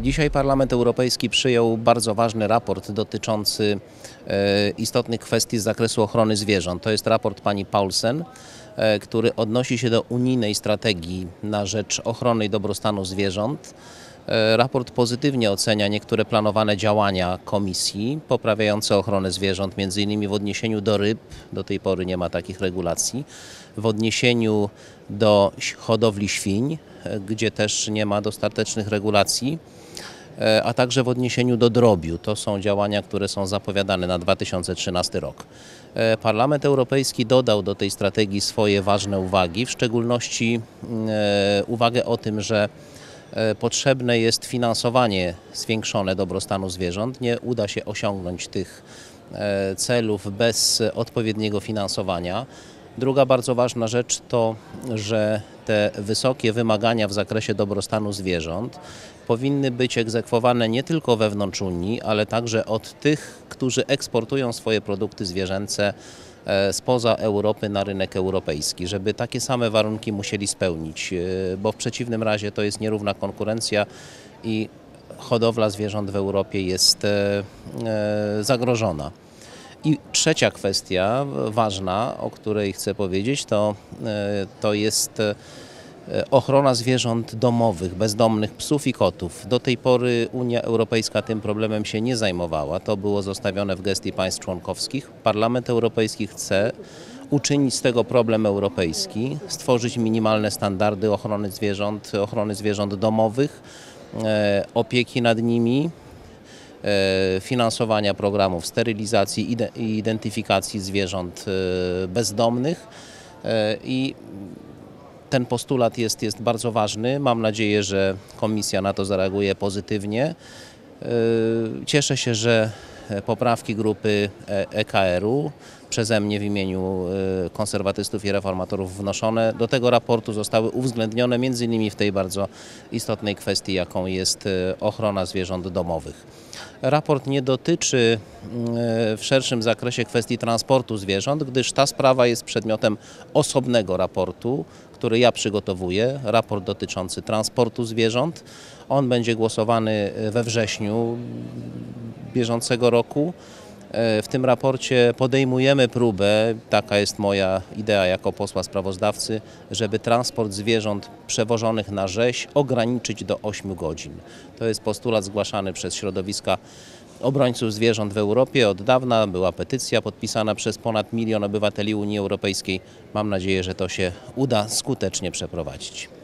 Dzisiaj Parlament Europejski przyjął bardzo ważny raport dotyczący istotnych kwestii z zakresu ochrony zwierząt. To jest raport pani Paulsen, który odnosi się do unijnej strategii na rzecz ochrony i dobrostanu zwierząt. Raport pozytywnie ocenia niektóre planowane działania Komisji poprawiające ochronę zwierząt, m.in. w odniesieniu do ryb, do tej pory nie ma takich regulacji, w odniesieniu do hodowli świń, gdzie też nie ma dostatecznych regulacji, a także w odniesieniu do drobiu. To są działania, które są zapowiadane na 2013 rok. Parlament Europejski dodał do tej strategii swoje ważne uwagi, w szczególności uwagę o tym, że potrzebne jest finansowanie zwiększone dobrostanu zwierząt. Nie uda się osiągnąć tych celów bez odpowiedniego finansowania. Druga bardzo ważna rzecz to, że te wysokie wymagania w zakresie dobrostanu zwierząt powinny być egzekwowane nie tylko wewnątrz Unii, ale także od tych, którzy eksportują swoje produkty zwierzęce spoza Europy na rynek europejski, żeby takie same warunki musieli spełnić, bo w przeciwnym razie to jest nierówna konkurencja i hodowla zwierząt w Europie jest zagrożona. I trzecia kwestia ważna, o której chcę powiedzieć, to jest ochrona zwierząt domowych, bezdomnych psów i kotów. Do tej pory Unia Europejska tym problemem się nie zajmowała. To było zostawione w gestii państw członkowskich. Parlament Europejski chce uczynić z tego problem europejski, stworzyć minimalne standardy ochrony zwierząt domowych, opieki nad nimi, finansowania programów sterylizacji i identyfikacji zwierząt bezdomnych. I ten postulat jest bardzo ważny. Mam nadzieję, że Komisja na to zareaguje pozytywnie. Cieszę się, że poprawki grupy EKR-u przeze mnie w imieniu konserwatystów i reformatorów wnoszone do tego raportu zostały uwzględnione m.in. w tej bardzo istotnej kwestii, jaką jest ochrona zwierząt domowych. Raport nie dotyczy w szerszym zakresie kwestii transportu zwierząt, gdyż ta sprawa jest przedmiotem osobnego raportu, który ja przygotowuję, raport dotyczący transportu zwierząt. On będzie głosowany we wrześniu bieżącego roku. W tym raporcie podejmujemy próbę, taka jest moja idea jako posła sprawozdawcy, żeby transport zwierząt przewożonych na rzeź ograniczyć do 8 godzin. To jest postulat zgłaszany przez środowiska obrońców zwierząt w Europie od dawna. Była petycja podpisana przez ponad 1 milion obywateli Unii Europejskiej. Mam nadzieję, że to się uda skutecznie przeprowadzić.